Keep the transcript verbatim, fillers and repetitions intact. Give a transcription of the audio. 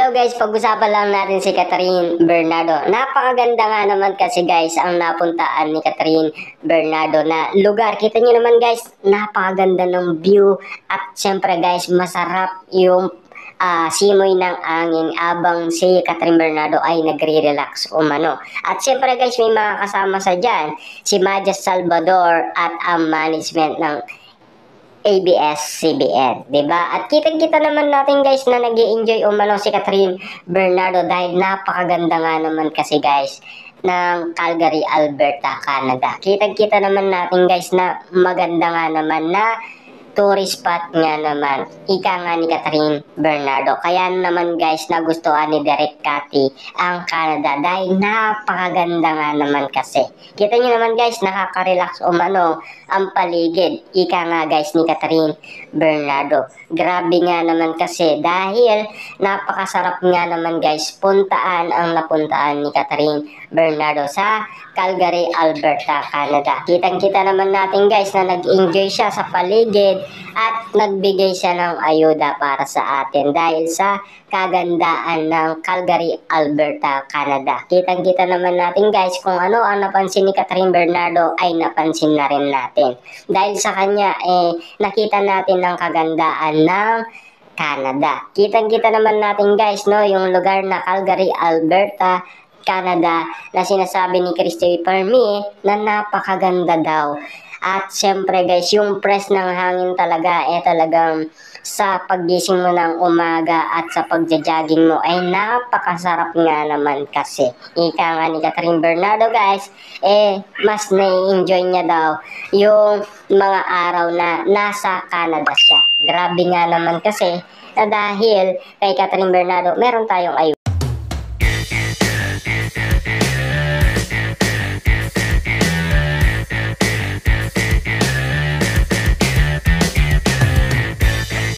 Ito guys, pag-usapan lang natin si Catherine Bernardo. Napakaganda nga naman kasi guys ang napuntaan ni Catherine Bernardo na lugar. Kita nyo naman guys, napakaganda ng view at syempre guys, masarap yung uh, simoy ng angin abang si Catherine Bernardo ay nagre-relax umano. At syempre guys, may mga kasama sa dyan, si Majas Salvador at ang management ng A B S C B N, diba? At kitang-kita naman natin guys na nag-i-enjoy umano si Catherine Bernardo dahil napakaganda nga naman kasi guys ng Calgary, Alberta, Canada. Kitang-kita naman natin guys na maganda nga naman na tourist spot nga naman. Ika nga ni Catherine Bernardo. Kaya naman guys nagustuhan ni Derek Cathy ang Canada dahil napakaganda nga naman kasi. Kita nyo naman guys, nakaka-relax umano ang paligid. Ika nga guys ni Catherine Bernardo. Grabe nga naman kasi dahil napakasarap nga naman guys puntaan ang napuntaan ni Catherine Bernardo sa Calgary, Alberta, Canada. Kitang-kita naman natin guys na nag-enjoy siya sa paligid at nagbigay siya ng ayuda para sa atin dahil sa kagandaan ng Calgary, Alberta, Canada. Kitang-kita naman natin guys kung ano ang napansin ni Catherine Bernardo ay napansin na rin natin. Dahil sa kanya eh nakita natin ang kagandaan ng Canada. Kitang-kita naman natin guys no yung lugar na Calgary, Alberta, Canada na sinasabi ni Christy Permi na napakaganda daw. At syempre guys, yung press ng hangin talaga eh talagang sa paggising mo ng umaga at sa pagja-jogging mo ay napakasarap nga naman kasi. Ika nga ni Catherine Bernardo guys, eh mas nai-enjoy niya daw yung mga araw na nasa Canada siya. Grabe nga naman kasi na dahil kay Catherine Bernardo meron tayong ay